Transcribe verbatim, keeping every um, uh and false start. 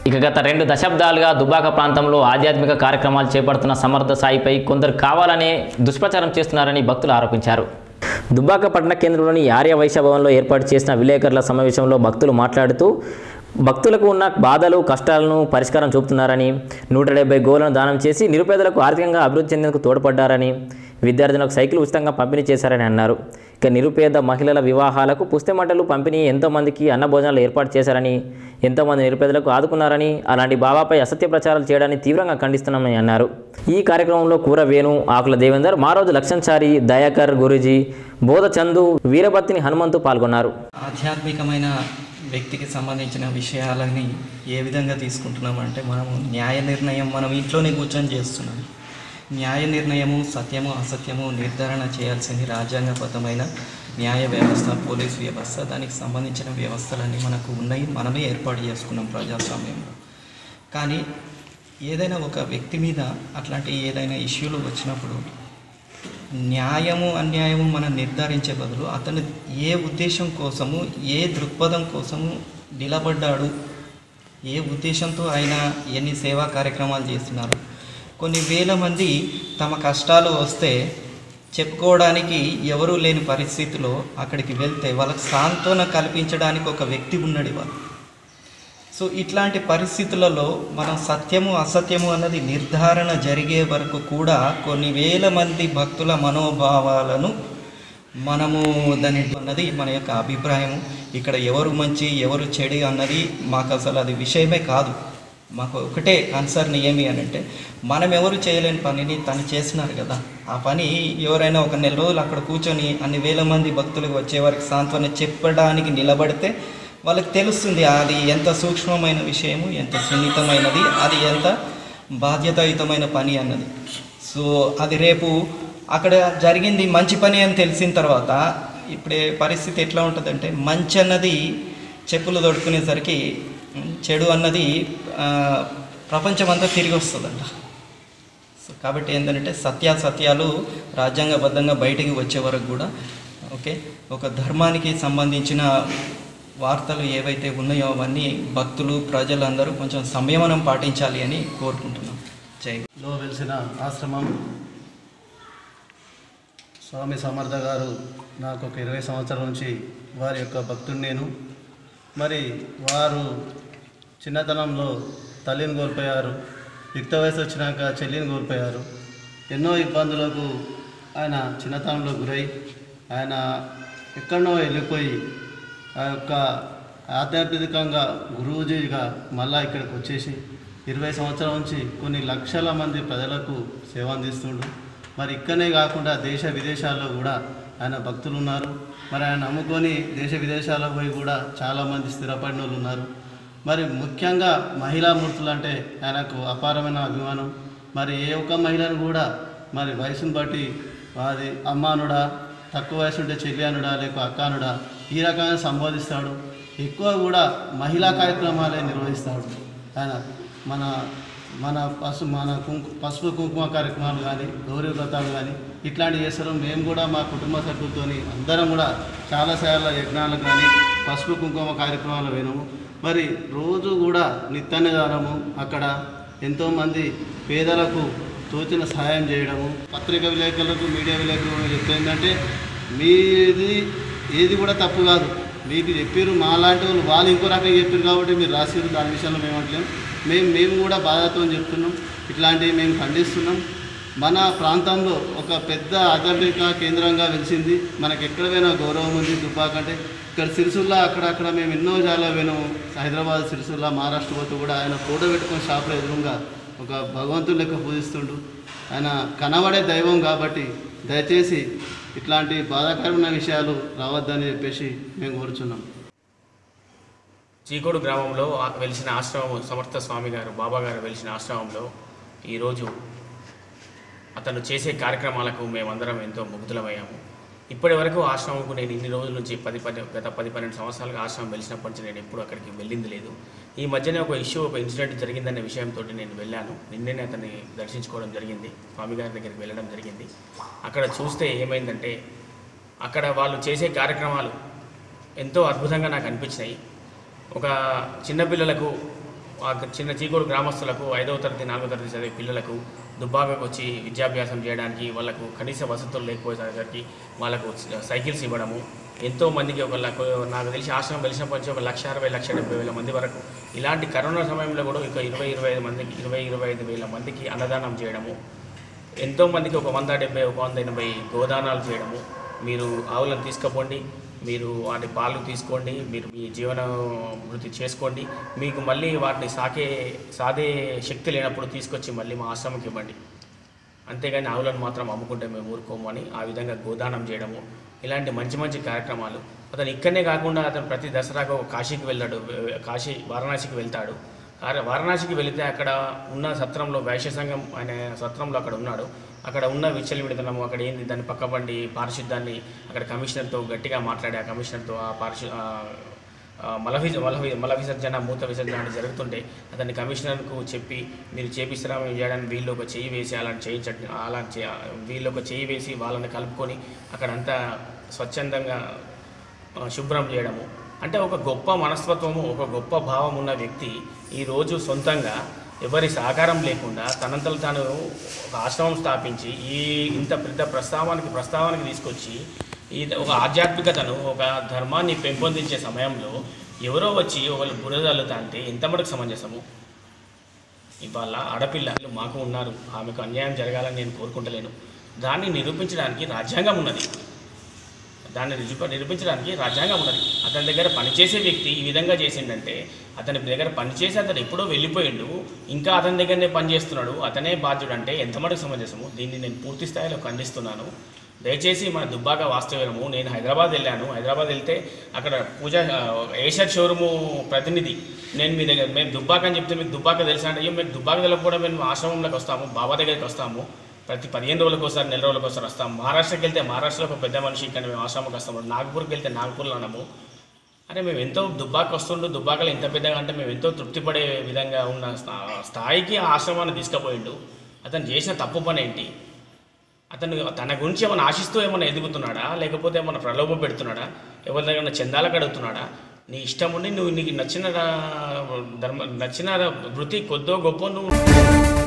ఇక గత రెండు దశాబ్దాలుగా దుబ్బాక ప్రాంతంలో ఆధ్యాత్మిక కార్యక్రమాలు చేపడుతున్న సమర్థ సాయిపై కొందరు కావాలనే దుష్ప్రచారం చేస్తున్నారని భక్తులు ఆరోపించారు. దుబ్బాక పట్టణ కేంద్రంలోని ఆర్య వైశ్య భవన్లో ఏర్పాటు చేసిన విలేకరుల సమావేశంలో భక్తులు మాట్లాడుతూ భక్తులకు ఉన్న బాధలు కష్టాలను పరిష్కారం చూపుతున్నారని, నూట డెబ్బై గోలను దానం చేసి నిరుపేదలకు ఆర్థికంగా అభివృద్ధి చెందేందుకు తోడ్పడ్డారని, విద్యార్థులకు సైకిల్ ఉచితంగా పంపిణీ చేశారని అన్నారు. ఇక నిరుపేద మహిళల వివాహాలకు పుస్తెమంటలు పంపిణీ ఎంతోమందికి అన్న భోజనాలు ఏర్పాటు చేశారని, ఎంతోమంది నిరుపేదలకు ఆదుకున్నారని, అలాంటి బాబాపై అసత్య ప్రచారాలు చేయడాన్ని తీవ్రంగా ఖండిస్తున్నామని అన్నారు. ఈ కార్యక్రమంలో కూర వేణు, ఆకుల దేవేందర్, మారోజు లక్ష్మణచారి, దయాకర్ గురూజీ, బోధ చందు, వీరభత్తిని హనుమంతు పాల్గొన్నారు. ఆధ్యాత్మికమైన వ్యక్తికి సంబంధించిన విషయాలని ఏ విధంగా తీసుకుంటున్నామంటే, మనము న్యాయ నిర్ణయం మనం ఇంట్లోనే కూర్చొని చేస్తున్నాం. న్యాయ నిర్ణయము, సత్యము అసత్యము నిర్ధారణ చేయాల్సింది రాజ్యాంగబద్ధమైన న్యాయ వ్యవస్థ, పోలీస్ వ్యవస్థ, దానికి సంబంధించిన వ్యవస్థలన్నీ మనకు ఉన్నాయి. మనమే ఏర్పాటు చేసుకున్నాం ప్రజాస్వామ్యంలో. కానీ ఏదైనా ఒక వ్యక్తి మీద అట్లాంటి ఏదైనా ఇష్యూలు వచ్చినప్పుడు న్యాయము అన్యాయము మనం నిర్ధారించే బదులు అతను ఏ ఉద్దేశం కోసము, ఏ దృక్పథం కోసము నిలబడ్డాడు, ఏ ఉద్దేశంతో ఆయన ఎన్ని సేవా కార్యక్రమాలు చేస్తున్నారు. కొన్ని వేల మంది తమ కష్టాలు వస్తే చెప్పుకోవడానికి ఎవరూ లేని పరిస్థితిలో అక్కడికి వెళ్తే వాళ్ళకి సాంత్వన కల్పించడానికి ఒక వ్యక్తి ఉన్నాడు వాళ్ళు. సో ఇట్లాంటి పరిస్థితులలో మనం సత్యము అసత్యము అన్నది నిర్ధారణ జరిగే వరకు కూడా కొన్ని వేల మంది భక్తుల మనోభావాలను మనము దాని అన్నది మన యొక్క అభిప్రాయం. ఇక్కడ ఎవరు మంచి ఎవరు చెడు అన్నది మాకు అసలు అది విషయమే కాదు. మాకు ఒకటే కన్సర్న్ ఏమి అని అంటే, మనం ఎవరు చేయలేని పనిని తను చేసినారు కదా, ఆ పని ఎవరైనా ఒక నెల రోజులు అక్కడ కూర్చొని అన్ని వేల మంది భక్తులకు వచ్చే వారికి సాంత్వన చెప్పడానికి నిలబడితే వాళ్ళకి తెలుస్తుంది అది ఎంత సూక్ష్మమైన విషయము, ఎంత సున్నితమైనది, అది ఎంత బాధ్యతాయుతమైన పని అన్నది. సో అది రేపు అక్కడ జరిగింది మంచి పని అని తెలిసిన తర్వాత ఇప్పుడే పరిస్థితి ఎట్లా ఉంటుందంటే, మంచి అన్నది చెప్పులు దొడుకునేసరికి చెడు అన్నది ప్రపంచమంతా తిరిగి వస్తుందంట. సో కాబట్టి ఏంటంటే సత్యాసత్యాలు రాజ్యాంగబద్ధంగా బయటికి వచ్చే వరకు కూడా ఓకే ఒక ధర్మానికి సంబంధించిన వార్తలు ఏవైతే ఉన్నాయో అవన్నీ భక్తులు ప్రజలందరూ కొంచెం సంయమనం పాటించాలి అని కోరుకుంటున్నాం. జైలో వెలిసిన ఆశ్రమం స్వామి సమర్థ గారు నాకు ఒక ఇరవై సంవత్సరాల నుంచి వారి యొక్క భక్తుడు నేను. మరి వారు చిన్నతనంలో తల్లిని కోల్పోయారు, యుక్త వయసు వచ్చినాక చెల్లిని కోల్పోయారు. ఎన్నో ఇబ్బందులకు ఆయన చిన్నతనంలో గురై ఆయన ఎక్కడనో వెళ్ళిపోయి ఆ యొక్క ఆధ్యాత్మికంగా గురూజీగా మళ్ళా ఇక్కడికి వచ్చేసి ఇరవై సంవత్సరాల నుంచి కొన్ని లక్షల మంది ప్రజలకు సేవ అందిస్తుండు. మరి ఇక్కడనే కాకుండా దేశ విదేశాల్లో కూడా ఆయన భక్తులు ఉన్నారు. మరి ఆయన నమ్ముకొని దేశ విదేశాలకు పోయి కూడా చాలామంది స్థిరపడిన వాళ్ళు ఉన్నారు. మరి ముఖ్యంగా మహిళా మూర్తులు అంటే ఆయనకు అపారమైన అభిమానం. మరి ఏ ఒక్క మహిళను కూడా మరి వయసును బట్టి అది అమ్మానుడా, తక్కువ వయసు ఉంటే చెల్లియానుడా, లేక అక్కానుడా ఈ రకంగా సంబోధిస్తాడు. ఎక్కువ కూడా మహిళా కార్యక్రమాలే నిర్వహిస్తాడు ఆయన. మన మన పసు మన కుంకు పసుపు కుంకుమ కార్యక్రమాలు కానీ, గౌరీ వ్రతాలు కానీ ఇట్లాంటివి చేస్తారు. మేము కూడా మా కుటుంబ సభ్యులతో అందరం కూడా చాలాసార్లు యజ్ఞాలు కానీ పసుపు కుంకుమ కార్యక్రమాలు వినము. మరి రోజు కూడా నిత్యాన్నదానము, అక్కడ ఎంతోమంది పేదలకు తోచిన సహాయం చేయడము. పత్రికా విలేకరులకు, మీడియా విలేకరులకు చెప్తుందంటే మీది ఏది కూడా తప్పు కాదు. మీకు చెప్పారు మాలాంటి వాళ్ళు, వాళ్ళు ఇంకో రకంగా చెప్పారు కాబట్టి మీరు రాసిరు. దాని విషయంలో మేము అంటలేం. మేము మేము కూడా బాధతో చెప్తున్నాం, ఇట్లాంటివి మేము ఖండిస్తున్నాం. మన ప్రాంతంలో ఒక పెద్ద ఆధ్యాత్మిక కేంద్రంగా వెలిసింది. మనకు ఎక్కడ పోయినా గౌరవం ఉంది. దుబ్బాక అంటే ఇక్కడ సిరిసిల్ల అక్కడక్కడ మేము ఎన్నో చాలా పోయినాము. హైదరాబాద్, సిరిసిల్ల, మహారాష్ట్ర పోతూ కూడా ఆయన ఫోటో పెట్టుకొని షాపులో ఎదురుగా ఒక భగవంతుని లెక్క పూజిస్తుండు. ఆయన కనబడే దైవం కాబట్టి దయచేసి ఇట్లాంటి బాధాకరమైన విషయాలు రావద్దని చెప్పేసి మేము కోరుచున్నాం. చీకోడు గ్రామంలో వెలిసిన ఆశ్రమం సమర్థ స్వామి గారు, బాబా గారు వెలిసిన ఆశ్రమంలో ఈరోజు అతను చేసే కార్యక్రమాలకు మేమందరం ఎంతో ముగ్ధులమయ్యాము. ఇప్పటి వరకు ఆశ్రమంకు నేను ఇన్ని రోజుల నుంచి పది పది గత పది పన్నెండు సంవత్సరాలుగా ఆశ్రమం వెలిసినప్పటి నుంచి నేను ఎప్పుడు అక్కడికి వెళ్ళింది లేదు. ఈ మధ్యనే ఒక ఇష్యూ, ఒక ఇన్సిడెంట్ జరిగిందనే విషయంతో నేను వెళ్ళాను. నిన్నే అతన్ని దర్శించుకోవడం జరిగింది, స్వామి గారి దగ్గరికి వెళ్ళడం జరిగింది. అక్కడ చూస్తే ఏమైందంటే, అక్కడ వాళ్ళు చేసే కార్యక్రమాలు ఎంతో అద్భుతంగా నాకు అనిపించినాయి. ఒక చిన్నపిల్లలకు ఆ చిన్న చీకోడు గ్రామస్తులకు ఐదవ తరగతి నాలుగో తరగతి చదివే పిల్లలకు దుబ్బాకకు వచ్చి విద్యాభ్యాసం చేయడానికి వాళ్ళకు కనీస వసతులు లేకపోయేసరికి వాళ్ళకు సైకిల్స్ ఇవ్వడము, ఎంతో మందికి ఒక నాకు తెలిసి ఆశ్రమం వెలిసినప్పటి నుంచి ఒక లక్ష అరవై లక్ష డెబ్బై వేల మంది వరకు ఇలాంటి కరోనా సమయంలో కూడా ఒక ఇరవై ఇరవై ఐదు మందికి ఇరవై ఇరవై ఐదు వేల మందికి అన్నదానం చేయడము, ఎంతోమందికి ఒక వంద డెబ్బై ఒక వంద ఎనభై గోదానాలు చేయడము. మీరు ఆవులను తీసుకుపోండి, మీరు వాటి పాలు తీసుకోండి, మీరు మీ జీవన వృత్తి చేసుకోండి, మీకు మళ్ళీ వాటిని సాకే సాదే శక్తి లేనప్పుడు తీసుకొచ్చి మళ్ళీ మా ఆశ్రమంకి ఇవ్వండి, అంతేగాని ఆవులను మాత్రం అమ్ముకుంటే మేము ఊరుకోము అని ఆ విధంగా గోదానం చేయడము. ఇలాంటి మంచి మంచి కార్యక్రమాలు. అతను ఇక్కడనే కాకుండా అతను ప్రతి దసరాకు కాశీకి వెళ్ళాడు, కాశీ వారణాసికి వెళ్తాడు. వారణాసికి వెళితే అక్కడ ఉన్న సత్రంలో వైశ్య సంఘం అనే సత్రంలో అక్కడ ఉన్నాడు. అక్కడ ఉన్న విచ్చలవిడితనము, అక్కడ ఏంది దాన్ని పక్కబండి పారిశుద్ధాన్ని అక్కడ కమిషనర్తో గట్టిగా మాట్లాడి ఆ కమిషనర్తో ఆ పారిశు మల విస మల మల విసర్జన మూత విసర్జన జరుగుతుంటే అతన్ని కమిషనర్కు చెప్పి మీరు చేపిస్తారా మేము చేయడానికి వీళ్ళు ఒక చెయ్యి వేసి అలాంటి చేయించండి, అలా వీళ్ళు ఒక చెయ్యి వేసి వాళ్ళని కలుపుకొని అక్కడంతా స్వచ్ఛందంగా శుభ్రం చేయడము. అంటే ఒక గొప్ప మనస్తత్వము, ఒక గొప్ప భావం ఉన్న వ్యక్తి ఈరోజు సొంతంగా ఎవరి సహకారం లేకుండా తనంతలు తాను ఒక ఆశ్రమం స్థాపించి ఈ ఇంత పెద్ద ప్రస్తావానికి ప్రస్తావానికి తీసుకొచ్చి ఈ ఒక ఆధ్యాత్మికతను ఒక ధర్మాన్ని పెంపొందించే సమయంలో ఎవరో వచ్చి ఒకళ్ళు బురదలుతా అంటే ఎంతమరకు సమంజసము? ఇవాళ ఆడపిల్లలు మాకు ఉన్నారు, ఆమెకు అన్యాయం జరగాలని నేను కోరుకుంటలేను. దాన్ని నిరూపించడానికి రాజ్యాంగం ఉన్నది, దాన్ని నిరూప నిరూపించడానికి రాజ్యాంగం ఉన్నది. అతని దగ్గర పనిచేసే వ్యక్తి ఈ విధంగా చేసిండంటే అతని దగ్గర పనిచేసి అతను ఎప్పుడో వెళ్ళిపోయిండు, ఇంకా అతని దగ్గరనే పనిచేస్తున్నాడు, అతనే బాధ్యుడు అంటే ఎంతమరకు సమంజసము? దీన్ని నేను పూర్తి స్థాయిలో ఖండిస్తున్నాను. దయచేసి మన దుబ్బాక వాస్తవ్యము. నేను హైదరాబాద్ వెళ్ళాను, హైదరాబాద్ వెళ్తే అక్కడ పూజ ఏషర్ షోరూము ప్రతినిధి నేను మీ దగ్గర మేము దుబ్బాక అని చెప్తే మీకు దుబ్బాక తెలుసా అంటే అయ్యో మేము దుబ్బాక వెళ్ళకపోవడం మేము ఆశ్రమంలోకి వస్తాము, బాబా దగ్గరికి వస్తాము, ప్రతి పదిహేను రోజులకు ఒకసారి నెల రోజులకు ఒకసారి వస్తాము. మహారాష్ట్రకి వెళ్తే మహారాష్ట్రలో ఒక పెద్ద మనిషి ఇక్కడ మేము ఆశ్రమంకి వస్తాము, నాగపూర్కి వెళ్తే నాగపూర్లో ఉన్నాము. అరే మేము ఎంతో దుబ్బాక వస్తుండు, దుబ్బాకలో ఎంత పెద్దగా అంటే మేము ఎంతో తృప్తిపడే విధంగా ఉన్న స్థాయికి ఆ ఆశ్రమాన్ని తీసుకుపోయిండు. అతను చేసిన తప్పు పని ఏంటి? అతను తన గురించి ఏమైనా ఆశిస్తూ ఏమైనా ఎదుగుతున్నాడా, లేకపోతే ఏమైనా ప్రలోభ పెడుతున్నాడా, ఎవరి దగ్గర చందాలకు అడుగుతున్నాడా? నీ ఇష్టం ఉండి నువ్వు నీకు నచ్చిన ధర్మ నచ్చిన వృత్తి కొద్దో గొప్ప నువ్వు